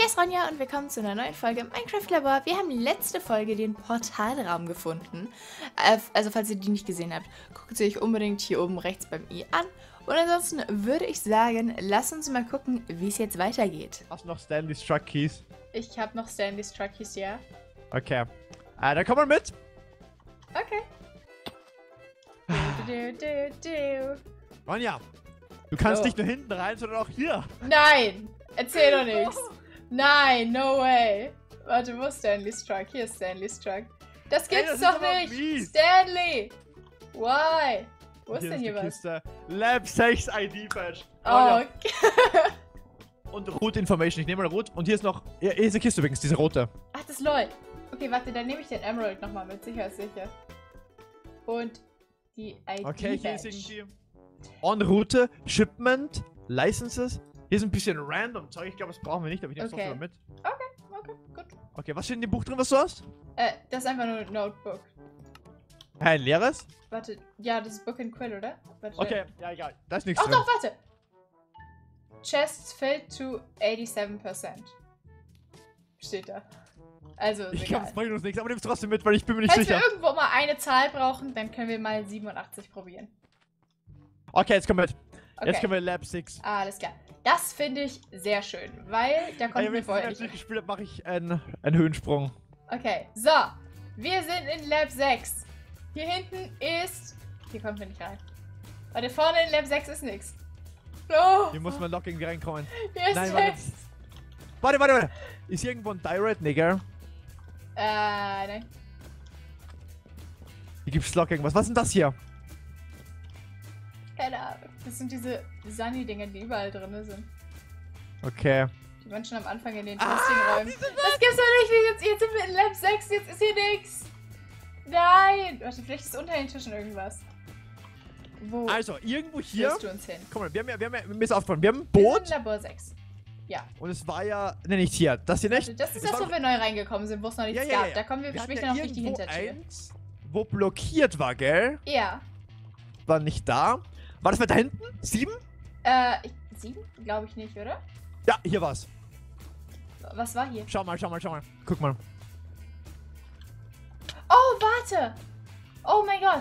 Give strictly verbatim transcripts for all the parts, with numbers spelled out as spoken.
Hier ist Ronja und willkommen zu einer neuen Folge im Minecraft Labor. Wir haben letzte Folge den Portalraum gefunden. Also falls ihr die nicht gesehen habt, guckt sie euch unbedingt hier oben rechts beim i an. Und ansonsten würde ich sagen, lasst uns mal gucken, wie es jetzt weitergeht. Hast du noch Stanley's Truck Keys? Ich habe noch Stanley's Truck Keys, ja. Okay. Äh, dann komm mal mit. Okay. Du, du, du, du. Ronja, du kannst Oh. nicht nur hinten rein, sondern auch hier. Nein! Erzähl doch nichts. Nein, no way. Warte, wo ist Stanley's Truck? Hier ist Stanley's Truck. Das Ey, gibt's das ist doch aber nicht! mies. Why? Why? Wo ist Hier denn hier die was? Kiste. Lab sechs I D Badge. Oh, Ronja. okay. Und Route Information. Ich nehme mal Rot. Und hier ist noch. Ja, hier ist eine Kiste übrigens, diese rote. Ach, das LOL. Okay, warte, dann nehme ich den Emerald nochmal mit. Sicher ist sicher. Und die I D Okay, hier ist Badge. irgendwie. On Route, Shipment, Licenses. Hier ist ein bisschen random Zeug. Ich glaube, das brauchen wir nicht, aber ich nehme es Okay. trotzdem mal mit. Okay, gut. Okay, was steht in dem Buch drin, was du hast? Äh, das ist einfach nur ein Notebook. Hä, ein leeres? Warte, ja, das ist Book and Quill, oder? Warte. Okay, ja, egal. Da ist nichts Ach drin. doch, warte! Chests filled to eighty-seven percent. Steht da. Also, ist Ich glaube, egal. es bringt uns nichts, aber nimm es trotzdem mit, weil ich bin mir nicht Falls sicher. wir irgendwo mal eine Zahl brauchen, dann können wir mal siebenundachtzig probieren. Okay, jetzt komm mit. Okay. Jetzt können wir Lab sechs. Alles klar. Das finde ich sehr schön, weil da Ey, konnten wenn wir ich vorher Lab nicht. sechs gespielt habe, mache ich einen, einen Höhensprung. Okay, so. Wir sind in Lab sechs. Hier hinten ist... Hier kommen wir nicht rein. Warte, vorne in Lab sechs ist nichts. Oh, Hier muss man locker irgendwie reinkommen. hier ist Nein, warte. nichts. Warte, warte, warte. Ist hier irgendwo ein Direct, Nigger? Äh, nein. Hier gibt's locker irgendwas. Was ist denn das hier? Keine Ahnung. Das sind diese Sunny-Dinger, die überall drin sind. Okay. Die waren schon am Anfang in den Ah, Testing-Räumen. Das gibt's doch nicht! Jetzt, jetzt sind wir in Lab sechs, jetzt ist hier nichts! Nein! Warte, vielleicht ist unter den Tischen irgendwas. Wo Also, irgendwo hier. führst du uns hin? Guck mal, wir haben ja, wir haben ja, mir ist aufgefallen, wir haben ein Wir Boot. sind in Labor sechs. Ja. Und es war ja. Ne, nicht hier. Das hier nicht. Warte, das ist Es das, war- wo wir neu reingekommen sind, wo es noch nichts Ja, ja, gab. ja. Da kommen wir, Wir hatten später ja noch durch die irgendwo Hintertür. eins, wo blockiert war, gell? Ja. War nicht da. War das mal da hinten? Sieben? Äh, ich, sieben? Glaube ich nicht, oder? Ja, hier war's. Was war hier? Schau mal, schau mal, schau mal. Guck mal. Oh, warte! Oh mein Gott!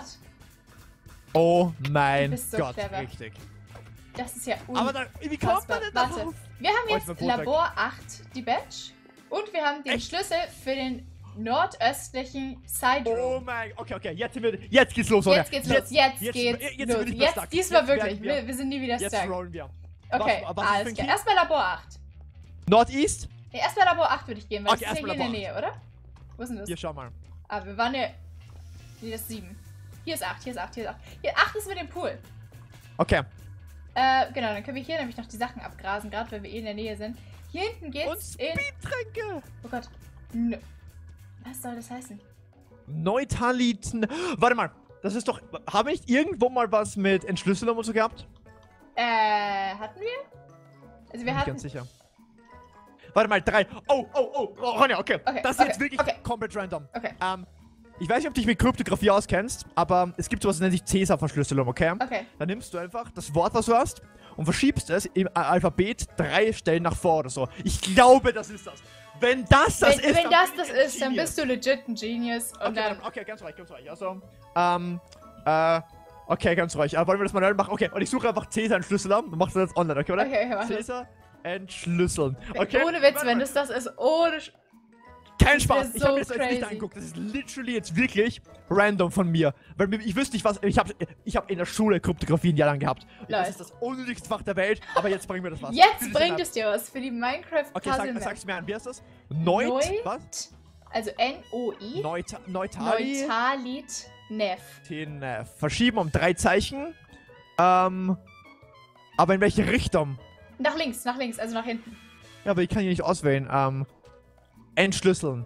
Oh mein Du bist so Gott, clever. richtig. Das ist ja Aber da, wie kommt man denn Warte, darauf? wir haben Oh, jetzt ich bin Boot weg. Labor acht, die Badge. Und wir haben den Echt? Schlüssel für den nordöstlichen Side Oh Room. mein Gott. Okay, okay, jetzt, sind wir, jetzt geht's los, oder? Jetzt geht's los, jetzt, jetzt, geht's jetzt sind wir los. nicht mehr Jetzt, stuck. diesmal Jetzt wirklich. werden wir- Wir, wir sind nie wieder Jetzt stuck. rollen wir. Okay, Was- was ist alles für ein klar. Key? Erstmal Labor acht. Northeast? Nee, erstmal Labor acht würde ich gehen, weil Okay, das ist ja hier erstmal in der Nähe, oder? Wo ist denn das? Hier, schau mal. Ah, wir waren ja... Nee, das ist sieben. Hier ist acht, hier ist acht, hier ist acht. Hier, acht ist mit dem Pool. Okay. Äh, genau, dann können wir hier nämlich noch die Sachen abgrasen, gerade wenn wir eh in der Nähe sind. Hier hinten Und geht's in... Speedtränke. Oh Gott. Nö. Was soll das heißen? Neutraliten. Warte mal. Das ist doch. Haben wir nicht irgendwo mal was mit Entschlüsselung und so gehabt? Äh, hatten wir? Also wir Bin ich hatten... ganz sicher. Warte mal, drei. Oh, oh, oh, oh, Ronja, okay. Okay, Das ist okay, jetzt wirklich okay. komplett random. Okay, Ähm, ich weiß nicht, ob du dich mit Kryptographie auskennst, aber es gibt sowas, das nennt sich Cäsar-Verschlüsselung, okay? okay. Dann nimmst du einfach das Wort, was du hast, und verschiebst es im Alphabet drei Stellen nach vor oder so. Ich glaube, das ist das. Wenn das das wenn ist, wenn dann das bin das ich ein ist, dann Genius. bist du legit ein Genius. Und Okay, dann... dann, okay, ganz ruhig, ganz ruhig. Also, ähm, äh, okay, ganz ruhig. Äh, wollen wir das mal machen? Okay, und ich suche einfach Cäsar Entschlüssel an. Du machst das jetzt online, okay, oder? Okay, okay, mach das. Cäsar entschlüsseln. Okay? Ohne Witz, Warte wenn mal. das das ist, ohne... Sch Kein das Spaß. ist Ich so habe mir das jetzt nicht crazy. angeguckt. Das ist literally jetzt wirklich random von mir. Weil mir- ich wüsste nicht, was. Ich habe ich hab in der Schule Kryptographie ein Jahr lang gehabt. Und Nice. das ist das unnötigste Fach der Welt, aber jetzt bringt mir das was. Für Jetzt diese bringt Map. es dir was für die Minecraft Okay, Puzzle sag, Map. sag's mir an. Wie heißt das? Neut? Neut? Was? Also N O I. Neuta Neutali? Neutalit Neff. Den äh, verschieben um drei Zeichen. Ähm. Aber in welche Richtung? Nach links, nach links, also nach hinten. Ja, aber ich kann hier nicht auswählen. Ähm. Entschlüsseln.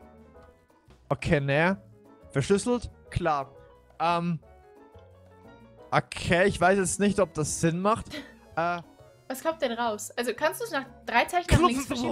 Okay, ne. Verschlüsselt? Klar. Ähm. Okay, ich weiß jetzt nicht, ob das Sinn macht. Äh. Was kommt denn raus? Also kannst du es nach drei Zeichen nach links verschieben?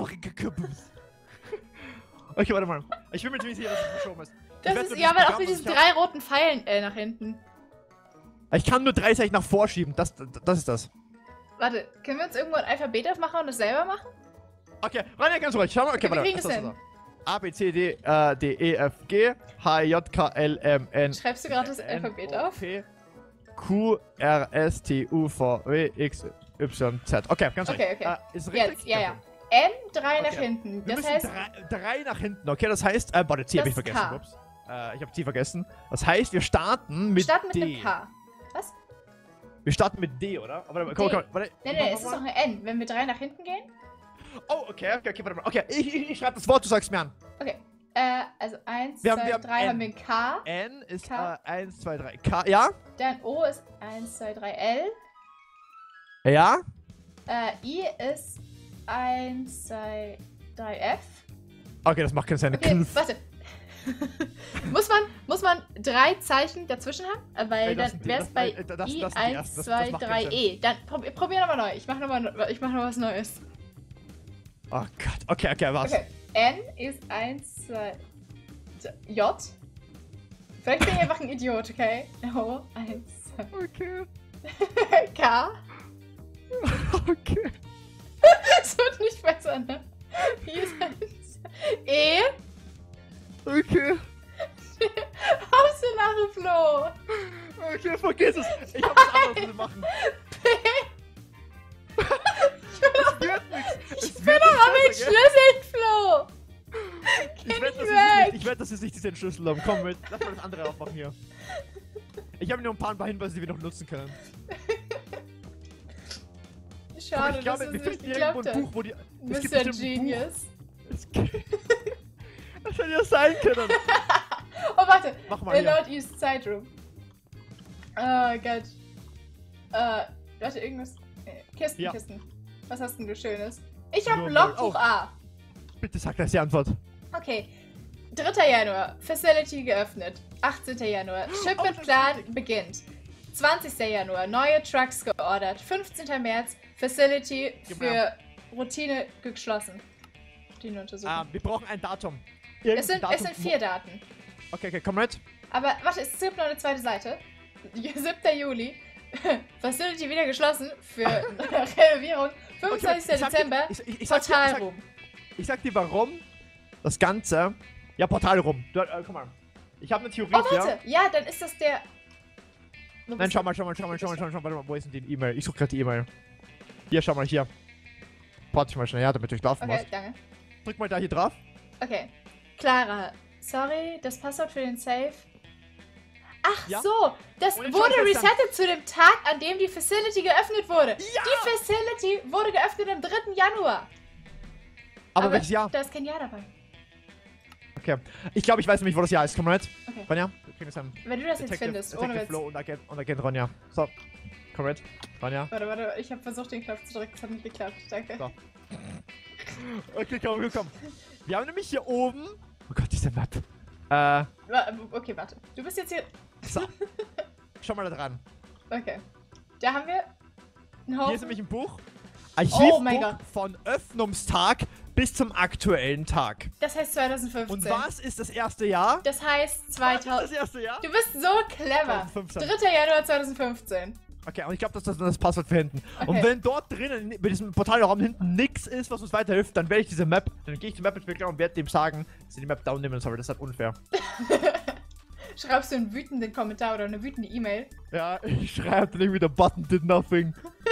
Okay, warte mal. Ich bin mir ziemlich sicher, dass es verschoben ist. Ich Das werd ist nur ja, dieses aber auch Programm, mit das diesen ich hab- drei roten Pfeilen äh, nach hinten. Ich kann nur drei Zeichen nach vorschieben. Das, das ist das. Warte, können wir uns irgendwo ein Alphabet aufmachen und das selber machen? Okay, Ronja, ganz ruhig. Schau mal. Okay, Okay, wir warte. kriegen was das ist hin. A, B, C, D, äh, D, E, F, G, H, I, J, K, L, M, N. Schreibst du gerade das Alphabet auf? P, Q, R, S, T, U, V, W, X, Y, Z. Okay, ganz ruhig. Okay, okay. Äh, ist richtig? Jetzt, ja, ja. N, drei nach Okay. hinten. Wir Das müssen heißt, drei, drei nach hinten. Okay, das heißt, äh, warte, C hab Das ich ist vergessen. K. Ups. Äh, ich hab T vergessen. Das heißt, wir starten mit wir starten mit D. einem K. Was? Wir starten mit D, oder? Aber warte, komm, D. komm, warte. Nein, nein, es ist doch ein N. Wenn wir drei nach hinten gehen. Oh, okay, okay, okay, warte mal. Okay, ich, ich, ich schreibe das Wort, du sagst mir an. Okay. Äh, also eins, Wir haben- zwei, wir haben drei N. haben wir ein K. N ist K. äh, eins, zwei, drei. K, ja? Dann O ist eins, zwei, drei L. Ja? Äh, I ist eins, zwei, drei F. Okay, das macht keinen Sinn. Okay, Knüff. warte. muss, man, muss man drei Zeichen dazwischen haben? Äh, Weil Ey, das dann sind die- wäre es das- bei äh, das- das I sind die eins, ersten. Das- zwei, das macht drei keinen E. Dann prob probier nochmal neu. Ich mach nochmal ich mach noch was Neues. Oh Gott. Okay, okay, was? Okay. N ist eins, zwei, J. Vielleicht bin ich einfach ein Idiot, okay? O, eins, zwei. Okay. K. Okay. Es wird nicht besser, ne? I ist eins. E. Okay. Hauptsache Flo. Okay, vergiss es. Ich hab was anderes zu machen. P. Es wird nichts. Ich bin doch am entschlüsseln, Flo. Ich wette, dass, weg. sie sich nicht- ich werd, dass sie sich diese entschlüsselt haben. Komm mit. Lass mal das andere aufmachen hier. Ich habe nur ein paar, ein paar Hinweise, die wir noch nutzen können. Schade, Aber ich glaube, dass wir es nicht finden irgendwo geklappt ein hat. Buch, wo die. Es gibt Mister bestimmt ein Genius. Buch. Es gibt- Das hätte ja sein können. Oh, warte. Mach mal The hier. Northeast Side Room. Oh Gott. Äh, warte, irgendwas. äh, Kisten, Ja. Kisten. Was hast denn du Schönes? Ich hab Nur Logbuch Müll. Oh. A. Bitte sag das die Antwort. Okay. dritter Januar. Facility geöffnet. achtzehnter Januar. Shipment-Plan beginnt. zwanzigster Januar. Neue Trucks geordert. fünfzehnter März. Facility Gib für mir. Routine geschlossen. Routine untersuchen. Ah, wir brauchen ein Datum. es, Irgendein sind, Datum. es sind vier Daten. Okay, okay, komm mit. Aber warte, es gibt noch eine zweite Seite. siebter Juli. Facility wieder geschlossen für Renovierung. fünfundzwanzigster ich sag dir- Dezember. ich- ich- ich sag dir- ich sag- Portalroom. Ich sag dir warum. Das Ganze. Ja, Portal rum. Du, äh, guck mal. Ich habe eine Theorie Oh, hier. warte. Ja, dann ist das der. Wo Nein, bist schau du? mal, schau mal, schau mal, schau mal, schau mal, schau mal. Warte mal, wo ist denn die E-Mail? Ich suche gerade die E-Mail. Hier, schau mal, hier. Warte ich mal schnell, ja, damit du schlafen Okay, musst. danke. Drück mal da hier drauf. Okay. Clara, sorry, das Passwort für den Safe. Ach Ja? so, das Und ich wurde schau jetzt dann- resettet zu dem Tag, an dem die Facility geöffnet wurde. Ja! Die Facility wurde geöffnet am dritten Januar. Aber, welches Jahr? Da ist kein Jahr dabei. Okay. Ich glaube, ich weiß nämlich, wo das Jahr ist. Komm mal mit. Okay. Ronja, wir kriegen es hin. Wenn du das jetzt Detective, findest, Detective ohne Witz. Flo und Agent, und Agent Ronja. So. Komm mit. Ronja. Warte, warte, ich habe versucht, den Knopf zu drücken, es hat nicht geklappt. Danke. So. Okay, komm, komm, komm. Wir haben nämlich hier oben. Oh Gott, diese Map. Äh, Wa- Okay, warte. Du bist jetzt hier. so. Schau mal da dran. Okay. Da haben wir einen Haufen. Hier ist nämlich ein Buch. Archivbuch Oh mein Gott. von Öffnungstag bis zum aktuellen Tag. Das heißt zwanzig fünfzehn. Und was ist das erste Jahr? Das heißt Was ist zweitausend. das erste Jahr? Du bist so clever. zwanzig fünfzehn. dritter Januar zwanzig fünfzehn. Okay, und ich glaube, das ist das Passwort für hinten. Okay. Und wenn dort drinnen, bei diesem Portalraum hinten nichts ist, was uns weiterhilft, dann werde ich diese Map, dann gehe ich die Map-Entwickler und werde dem sagen, dass sie die Map downnehmen sollen. Das ist halt unfair. Schreibst du einen wütenden Kommentar oder eine wütende E-Mail? Ja, ich schreibe dann irgendwie, der Button did nothing.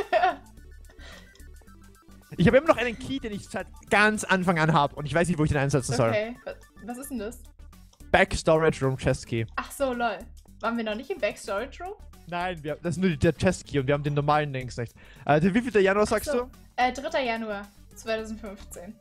Ich habe immer noch einen Key, den ich seit ganz Anfang an habe und ich weiß nicht, wo ich den einsetzen soll. Okay. Was, was ist denn das? Back Storage Room Chest Key. Ach so, lol. Waren wir noch nicht im Back Storage Room? Nein, wir, das ist nur der Chest Key und wir haben den normalen links nicht. Äh, wie viel der Januar sagst so. du? Äh, dritter Januar zwanzig fünfzehn.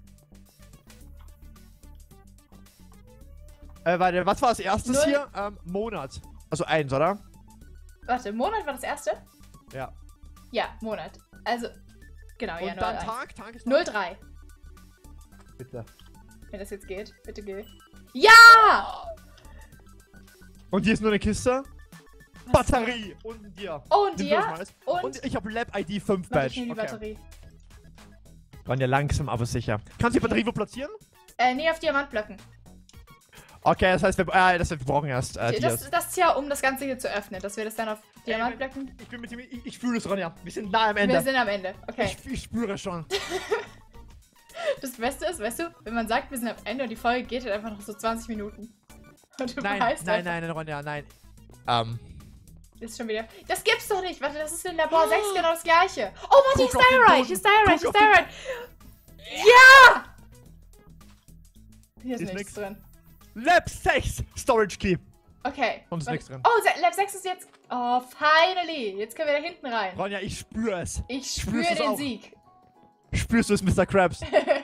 Äh, warte, was war als erstes Null. hier? Ähm, Monat. Also eins, oder? Warte, Monat war das erste? Ja. Ja, Monat. Also, genau, Und Januar. dann eins. Tag, Tag ist null drei. Bitte. Wenn das jetzt geht. Bitte geh. Ja! Und hier ist nur eine Kiste. Was? Batterie. Unten dir. Oh, und Nimm dir? das mal alles. Und? Und ich habe Lab I D fünf Mach ich Badge. mir die Okay. Batterie. Waren ja langsam, aber sicher. Kannst du die Batterie wo platzieren? Äh, nee, auf Diamantblöcken. Okay, das heißt, wir, äh, das heißt, wir brauchen erst äh, Okay, das, Dias. das ist ja, um das Ganze hier zu öffnen, dass wir das dann auf Diamantblöcken. Ich bin mit dem, ich, ich fühle es, Ronja. Wir sind nah am Ende. Wir sind am Ende. Okay. Ich, ich spüre schon. Das Beste ist, weißt du, wenn man sagt, wir sind am Ende und die Folge geht halt einfach noch so zwanzig Minuten. Und du Nein, weißt nein, einfach, nein, nein, Ronja, nein. Ähm. ist schon wieder. Das gibt's doch nicht. Warte, das ist in Labor sechs genau das gleiche. Oh, warte, hier ist Guck auf den Diorite. Boden. Hier ist Diorite. Hier ist Guck auf den- Diorite. Ja! Hier ist, Hier ist nichts nix. drin. Lab sechs Storage Key. Okay. Und ist warte. nichts drin. Oh, Se- Lab sechs ist jetzt. Oh, finally. Jetzt können wir da hinten rein. Ronja, ich spüre es. Ich Spürst spüre du's den auch? Sieg. Spürst du es, Mister Krabs?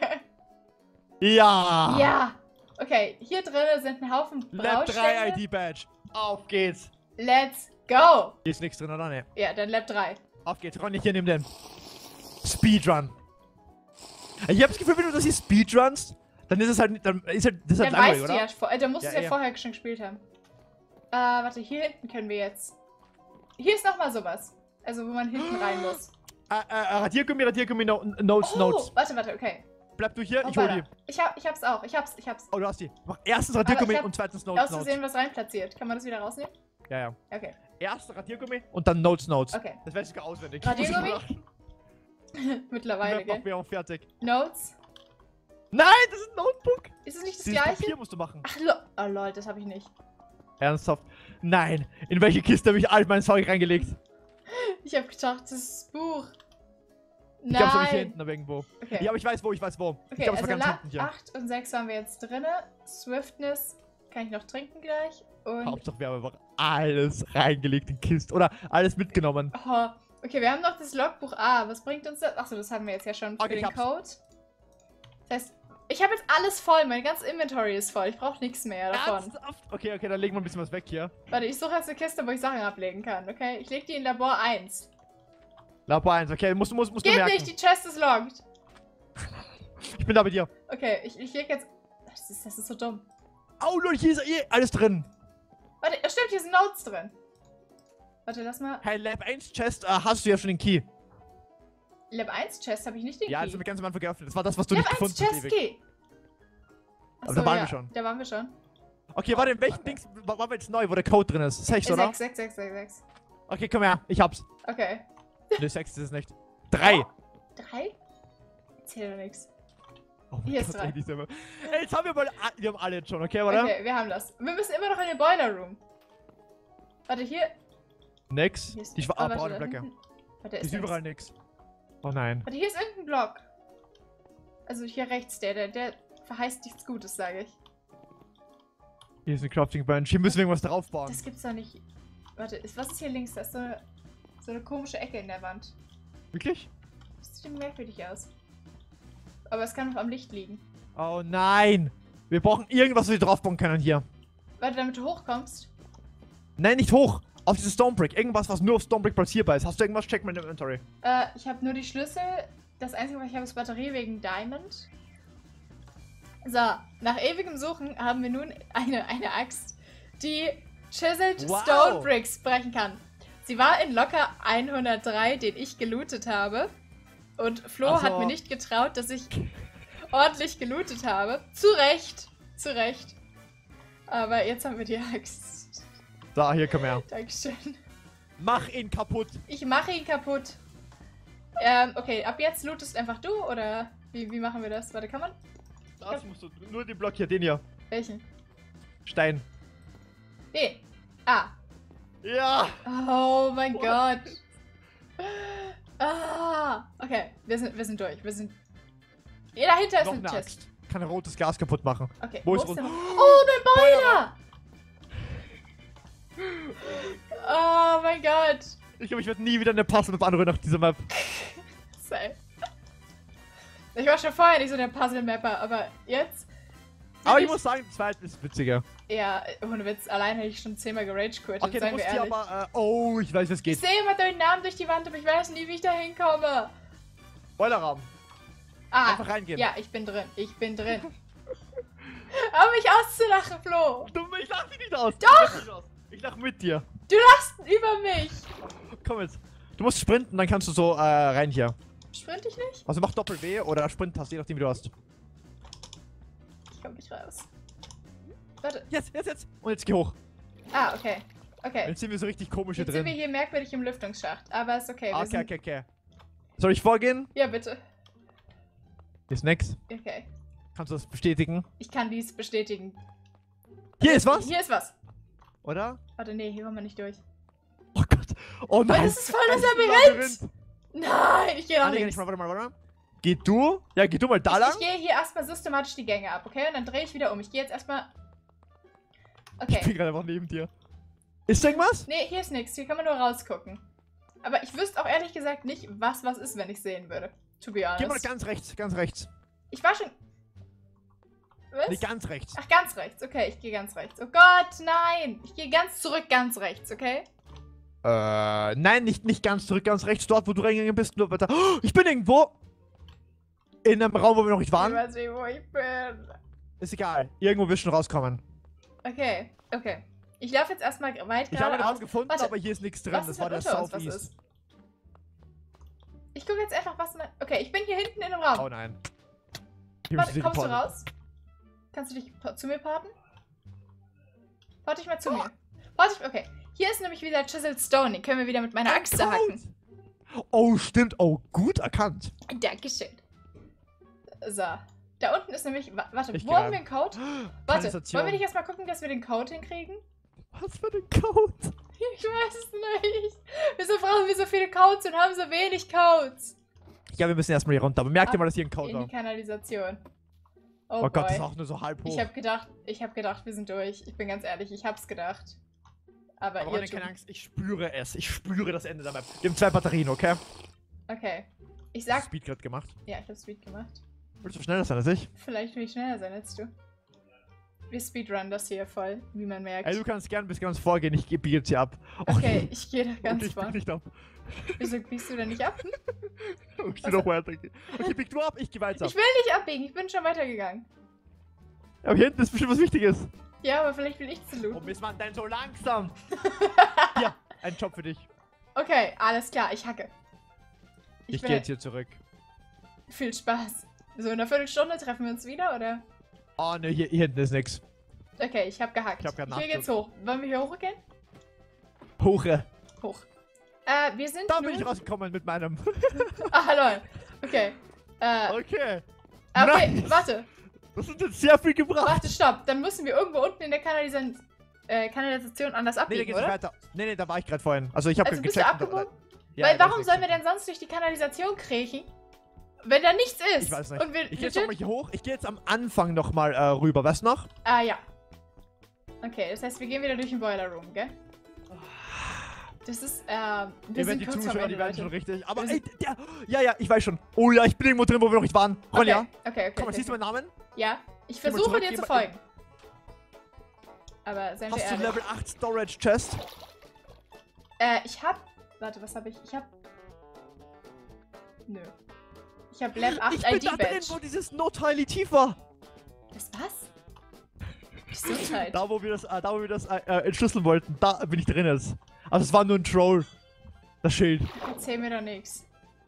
Ja. Ja. Okay, hier drin sind ein Haufen Lab drei Baustände. I D Badge. Auf geht's. Let's go. Hier ist nichts drin, oder? Ne. Ja, dann Lab drei. Auf geht's. Ronja, hier nimm den. Speedrun. Ich hab das Gefühl, wenn du das hier Speedrunst, dann ist es halt, dann ist halt, das ist halt Dann langweilig, weißt du oder? ja, vor- äh, dann musst du Ja, es ja ja. vorher schon gespielt haben. Äh, warte, hier hinten können wir jetzt. Hier ist nochmal sowas. Also, wo man hinten rein muss. Äh, äh, Radiergummi, Radiergummi, no, Notes, Oh, Notes. warte, warte, okay. Bleib du hier, ich hol Hoppala. die. Ich, hab, ich hab's auch, ich hab's, ich hab's. Oh, du hast die. Mach erstens Radiergummi ich hab und zweitens Notes, Aus Notes. Versehen was reinplatziert. Kann man das wieder rausnehmen? Ja, ja. Okay. Erst Radiergummi und dann Notes, Notes. Okay. Das weiß ich sogar auswendig. Radiergummi? Muss ich Mittlerweile, machen. Mach gell? mir auch fertig. Notes. Nein, das ist ein Notebook. Ist es nicht das Dieses gleiche? Papier musst du machen. Ach, lo oh, lol, das habe ich nicht. Ernsthaft? Nein. In welche Kiste habe ich all mein Zeug reingelegt? Ich habe gedacht, das ist das Buch. Ich glaube, es habe ich hier Nein. hinten aber irgendwo. Okay. Ja, aber ich weiß wo, ich weiß wo. ich Okay, glaube, es also war ganz La hinten hier. acht und sechs waren wir jetzt drinne. Swiftness kann ich noch trinken gleich. Und. Hauptsache, wir haben einfach alles reingelegt in Kiste. Oder alles mitgenommen. Oh, okay, wir haben noch das Logbuch A. Was bringt uns das? Achso, das haben wir jetzt ja schon für Okay, ich den hab's. Code. Das heißt, ich habe jetzt alles voll. Mein ganzes Inventory ist voll. Ich brauche nichts mehr davon. Ernsthaft? Okay, okay, dann legen wir ein bisschen was weg hier. Warte, ich suche jetzt eine Kiste, wo ich Sachen ablegen kann, okay? Ich lege die in Labor eins. Labor eins, okay, musst, musst, musst du Geht merken. nicht, die Chest ist logged. Ich bin da bei dir. Okay, ich, ich lege jetzt. Das ist, das ist so dumm. Oh, Leute, hier ist eh alles drin. Warte, ja, stimmt, hier sind Notes drin. Warte, lass mal. Hey, Lab eins Chest, äh, hast du ja schon den Key. Lab eins Chest habe ich nicht den Ja, Key. das haben wir ganz am Anfang geöffnet. Das war das, was du Lab nicht eins gefunden hast. Chest ewig. Key. Aber da Achso, waren ja, wir schon. Da waren wir schon. Okay, warte, in welchem Dings wa- waren wir jetzt neu, wo der Code drin ist? sechs, Äh, oder? sechs, sechs, sechs, sechs, sechs. Okay, komm her, ich hab's. Okay. Ne, sechs ist es nicht. drei. Drei? Erzähl doch nichts. Oh mein Hier ist Gott, drei. ey, diese- Ey, jetzt haben wir mal, a- wir haben alle jetzt schon, okay, oder? Okay, wir haben das. Wir müssen immer noch in den Boiler Room. Warte, hier. Nix. hier ist Die oh, ah, warte, braune da Blöcke. hinten- Warte, Ist ist nix. überall nix. Oh nein. Warte, hier ist irgendein Block. Also hier rechts, der, der, der verheißt nichts Gutes, sage ich. Hier ist eine Crafting Bench. Hier müssen wir irgendwas draufbauen. Das gibt's doch nicht. Warte, ist, was ist hier links? Da ist so eine, so eine komische Ecke in der Wand. Wirklich? Das sieht merkwürdig aus. Aber es kann noch am Licht liegen. Oh nein. Wir brauchen irgendwas, was wir draufbauen können hier. Warte, damit du hochkommst. Nein, nicht hoch. Auf diese Stonebrick. Irgendwas, was nur auf Stonebrick platzierbar ist. Hast du irgendwas? Check mein Inventory. Äh, ich habe nur die Schlüssel. Das Einzige, was ich habe, ist Batterie wegen Diamond. So, nach ewigem Suchen haben wir nun eine, eine Axt, die Chiseled Wow. Stone Bricks brechen kann. Sie war in locker hundertdrei, den ich gelootet habe. Und Flo Ach so. hat mir nicht getraut, dass ich ordentlich gelootet habe. Zu Recht. Zu Recht. Aber jetzt haben wir die Axt. So, hier, komm her. Dankeschön. Mach ihn kaputt. Ich mache ihn kaputt. Ähm, okay, ab jetzt lootest einfach du, oder wie, wie machen wir das? Warte, kann man? Das musst du. Nur den Block hier, den hier. Welchen? Stein. Den. Ah. Ja. Oh mein Gott. Ah. Okay, wir sind, wir sind durch. Wir sind. Ja, dahinter ist Noch ein eine Chest. Axt. Kann rotes Glas kaputt machen. Okay, Wo wo ist ist rot- der? Oh, mein Boiler! Oh mein Gott. Ich glaube, ich werde nie wieder eine Puzzle-Map anrühren nach dieser Map. Safe. Ich war schon vorher nicht so der Puzzle-Mapper, aber jetzt. Aber ich bin muss sagen, die zweite ist witziger. Ja, ohne Witz, allein hätte ich schon zehnmal gerage-quittet, Okay, du seien wir musst hier ehrlich. aber. Äh, oh, ich weiß, wie es Ich geht. sehe immer deinen Namen durch die Wand, aber ich weiß nie, wie ich da hinkomme. Boilerraum. Ah, Einfach reingehen. ja, ich bin drin, ich bin drin. Aber mich auszulachen, Flo. Du, ich lach dich nicht aus. Doch. Ich lach, nicht aus. Ich lach mit dir. Du lachst über mich. Komm jetzt. Du musst sprinten, dann kannst du so äh, rein hier. Sprint ich nicht? Also mach Doppel-W oder Sprint-Taste, je nachdem wie du hast. Ich komm nicht raus. Warte. Jetzt, jetzt, jetzt. Und jetzt geh hoch. Ah, okay. Okay. Jetzt sind wir so richtig komisch hier Jetzt sind wir drin. hier merkwürdig im Lüftungsschacht, aber ist okay. Wir Okay, sind... okay, okay. Soll ich vorgehen? Ja, bitte. Hier ist nix. Okay. Kannst du das bestätigen? Ich kann dies bestätigen. Hier ist was? Hier ist was. Oder? Warte, nee, hier kommen wir nicht durch. Oh Gott. Oh nein. Das ist voll das Ein Labyrinth. Nein, ich gehe Ah, noch nee, geh links. nicht mal, warte mal, warte mal. Geh du? Ja, geh du mal da Ich, lang. ich gehe hier erstmal systematisch die Gänge ab, okay? Und dann drehe ich wieder um. Ich gehe jetzt erstmal... Ich bin Okay. gerade einfach neben dir. Ist da irgendwas? Nee, hier ist nichts. Hier kann man nur rausgucken. Aber ich wüsste auch ehrlich gesagt nicht, was was ist, wenn ich sehen würde. To be honest. Geh mal ganz rechts, ganz rechts. Ich war schon... Was? Nee, ganz rechts. Ach, ganz rechts. Okay, ich gehe ganz rechts. Oh Gott, nein. Ich gehe ganz zurück, ganz rechts, okay? Äh, nein, nicht, nicht ganz zurück, ganz rechts. Dort, wo du reingegangen bist. Nur weiter. Oh, ich bin irgendwo in einem Raum, wo wir noch nicht Ich waren. weiß nicht, wo ich bin. Ist egal. Irgendwo wirst du schon rauskommen. Okay, okay. Ich laufe jetzt erstmal weit Ich habe einen Raum geradeaus. gefunden, Warte, aber hier ist nichts drin. Was Das ist war denn der unter uns, was Southeast. ist? Ich gucke jetzt einfach, was... Man... Okay, ich bin hier hinten in einem Raum. Oh nein. Hier Warte, müssen sie kommst du reporten. raus? Kannst du dich pa- zu mir parten? Warte dich mal zu mir. Warte ich, okay. Hier ist nämlich wieder Chiseled Stone. Den können wir wieder mit meiner Ein Axt hacken. Code. Oh, stimmt. Oh, gut erkannt. Dankeschön. So. Da unten ist nämlich... wa- Warte, Ich wo geh haben rein. wir einen Code? Warte, Kanalisation. wollen wir nicht erstmal gucken, dass wir den Code hinkriegen? Was für ein Code? Ich weiß es nicht. Wieso brauchen wir so viele Codes und haben so wenig Codes? Ja, wir müssen erstmal hier runter. Aber merkt Ab ihr mal, dass hier ein Code In war. die Kanalisation. Oh, Oh boy. Gott, das ist auch nur so halb hoch. Ich habe gedacht, ich habe gedacht, wir sind durch. Ich bin ganz ehrlich, ich hab's gedacht. Aber, Aber ihr Ronny, keine Angst, ich spüre es. Ich spüre das Ende der Map. Wir haben zwei Batterien, okay? Okay. Ich Ich hab sag... Speed gerade gemacht. Ja, ich habe Speed gemacht. Willst du schneller sein als ich? Vielleicht will ich schneller sein als du. Wir speedrun das hier voll, wie man merkt. Ey, du kannst gern bis ganz vorgehen. Ich biege jetzt hier ab. Okay, ich gehe da ganz okay, ich vor. bieg nicht ab. Wieso biegst du da nicht ab? Ich will noch weiter. Okay, bieg du ab, ich geh weiter. Ich will nicht abbiegen, ich bin schon weitergegangen. Aber hier hinten ist bestimmt was Wichtiges. Ja, aber vielleicht will ich zu Oh, looten. Mist, Mann, dein so langsam. Hier, ein Job für dich. Okay, alles klar, ich hacke. Ich, bin- gehe jetzt hier zurück. Viel Spaß. So, in einer Viertelstunde treffen wir uns wieder, oder? Oh, ne, hier, hier hinten ist nix. Okay, ich habe gehackt. Ich hab grad Hier geht's hoch. Wollen wir hier hochgehen? Hoche. Hoch. Äh, wir sind Da nun... bin ich rausgekommen mit meinem. Ah, hallo. Okay. Äh, Okay. okay, Nice. warte. Das hat jetzt sehr viel gebracht. Warte, stopp. Dann müssen wir irgendwo unten in der Kanalisa äh, Kanalisation anders Nee, da abbiegen, geht's nicht oder? weiter. Nee, nee, da war ich gerade vorhin. Also ich habe Also bist du gecheckt. und da- abgebogen? Ja, Weil da ist warum nichts. sollen wir denn sonst durch die Kanalisation kriechen, wenn da nichts ist? Ich weiß nicht. Und wir Ich gehe jetzt legit- nochmal hier hoch. Ich gehe jetzt am Anfang nochmal äh, rüber. Weißt du noch? Ah, ja. Okay, das heißt, wir gehen wieder durch den Boiler Room, gell? Das ist, äh, wir Ihr sind werdet die kurz vor Zuschauer, Ende, die werden schon Leute. richtig. Aber Wir ey, der. Ja, ja, ich weiß schon. Oh ja, ich bin irgendwo drin, wo wir noch nicht waren. Ronja, Okay, okay, okay. komm mal, okay. siehst du meinen Namen? Ja, ich Geh mal versuche zurück, dir geh zu mal- folgen. Aber seien wir Hast du ehrlich. Level acht Storage Chest? Äh, ich hab... Warte, was habe ich? Ich hab... Nö. Ich hab Lab acht Ich bin I D da drin, Badge. wo dieses Not-Tile tief war. Das was? Gesundheit. Da, wo wir das, äh, da, wo wir das äh, äh, entschlüsseln wollten. Da bin ich drin jetzt. Also es war nur ein Troll. Das Schild. Erzähl mir doch nichts.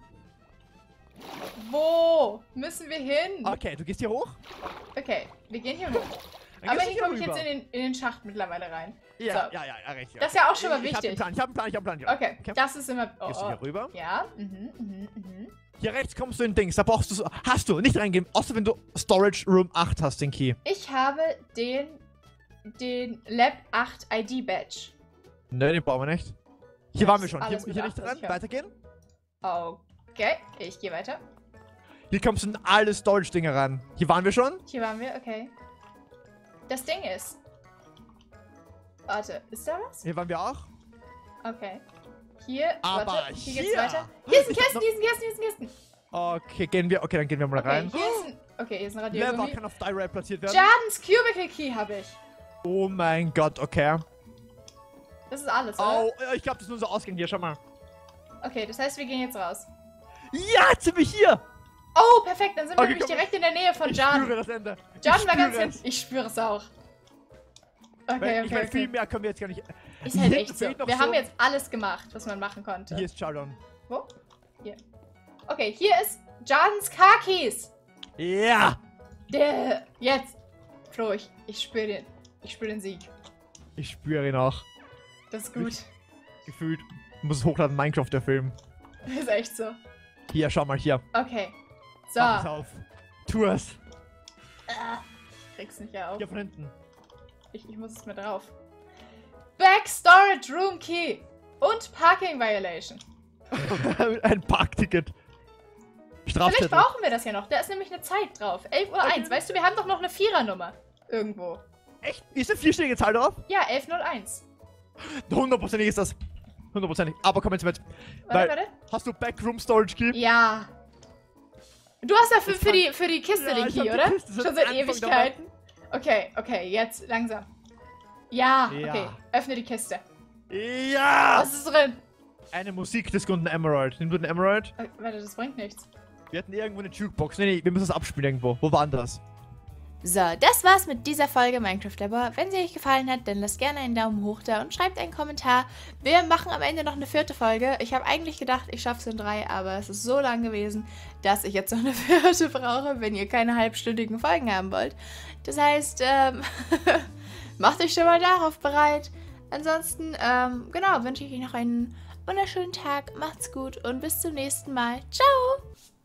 Wo müssen wir hin? Okay, du gehst hier hoch. Okay, wir gehen hier hoch. Dann Aber gehst du hier komme ich rüber. jetzt in den, in den Schacht mittlerweile rein. Ja, So. ja, ja, ja, recht. Ja. Das ist ja auch schon mal Ich hab einen wichtig. Plan, ich hab einen Plan, ich hab einen Plan. Okay, okay. das ist immer... Oh, Gehst du oh. hier rüber? Ja, mhm, mhm, mhm. Hier rechts kommst du in Dings. Da brauchst du... so- Hast du, nicht reingehen. Außer wenn du Storage Room acht hast, den Key. Ich habe den... den Lab acht I D Badge. Ne, den brauchen wir nicht. Hier Ja, waren das wir ist schon. Hier, alles hier bedacht, nicht was dran. ich hab. Weitergehen. Okay, ich gehe weiter. Hier kommst du in alle Storage-Dinge ran. Hier waren wir schon. Hier waren wir, okay. Das Ding ist... Warte, ist da was? Hier waren wir auch. Okay. Hier, Aber warte, hier, geht's hier- weiter. Hier ist ein Ich hab Kisten, noch- hier ist ein Kisten, hier ist ein Kisten. Okay, gehen wir. Okay, dann gehen wir mal Okay, rein. hier ist ein... Okay, hier ist ein Lever Radiergummi. kann auf die Rail platziert werden. Jardens Cubicle Key habe ich. Oh mein Gott, okay. Das ist alles, oder? Oh, ich glaube, das ist unser Ausgang hier. Schau mal. Okay, das heißt, wir gehen jetzt raus. Ja, jetzt sind wir hier. Oh, perfekt, dann sind wir Okay, nämlich komm. direkt in der Nähe von Ich Jarden. spüre das Ende. Jarden Ich war ganz spüre hinten. es. Ich spüre es auch. Okay, Weil, ich okay, meine, viel okay. mehr können wir jetzt gar nicht. Ist Hier halt hinten echt so. fehlt noch Wir so- haben jetzt alles gemacht, was man machen konnte. Hier ist Chardon. Wo? Hier. Okay, hier ist Jardens Car Keys. Ja! Der, jetzt. Flo, ich, ich spüre den, ich spüre den Sieg. Ich spüre ihn auch. Das ist gut. Gefühlt. Muss es hochladen, Minecraft, der Film. Das ist echt so. Hier, schau mal hier. Okay. So. Mach es auf. tu es. Ah, krieg's nicht auf. Hier von hinten. Ich, ich muss es mir drauf. Back Storage Room Key und Parking Violation. Ein Parkticket. Vielleicht Strafzettel. brauchen wir das ja noch. Da ist nämlich eine Zeit drauf. elf Uhr eins. Weißt du, wir haben doch noch eine Vierernummer. Irgendwo. Echt? Ist eine vierstellige Zahl drauf? Ja, elf null eins. Hundertprozentig ist das. Hundertprozentig. Aber komm jetzt mit. Warte, Weil, warte. hast du Backroom Storage Key? Ja. Du hast ja für, Das für, die, für die Kiste Ja, den ich Key, hab die oder? Kiste seit Schon seit Anfang Ewigkeiten. Okay, okay, jetzt langsam. Ja, Ja. okay. Öffne die Kiste. Ja! Was ist drin? Eine Musikdisc und ein Emerald. Nimm du den Emerald? Äh, Warte, das bringt nichts. Wir hatten irgendwo eine Jukebox. Nee, nee, wir müssen das abspielen irgendwo. Wo war denn das? So, das war's mit dieser Folge Minecraft Labor. Wenn sie euch gefallen hat, dann lasst gerne einen Daumen hoch da und schreibt einen Kommentar. Wir machen am Ende noch eine vierte Folge. Ich habe eigentlich gedacht, ich schaffe es in drei, aber es ist so lang gewesen, dass ich jetzt noch eine vierte brauche, wenn ihr keine halbstündigen Folgen haben wollt. Das heißt, ähm, macht euch schon mal darauf bereit. Ansonsten, ähm, genau, wünsche ich euch noch einen wunderschönen Tag. Macht's gut und bis zum nächsten Mal. Ciao!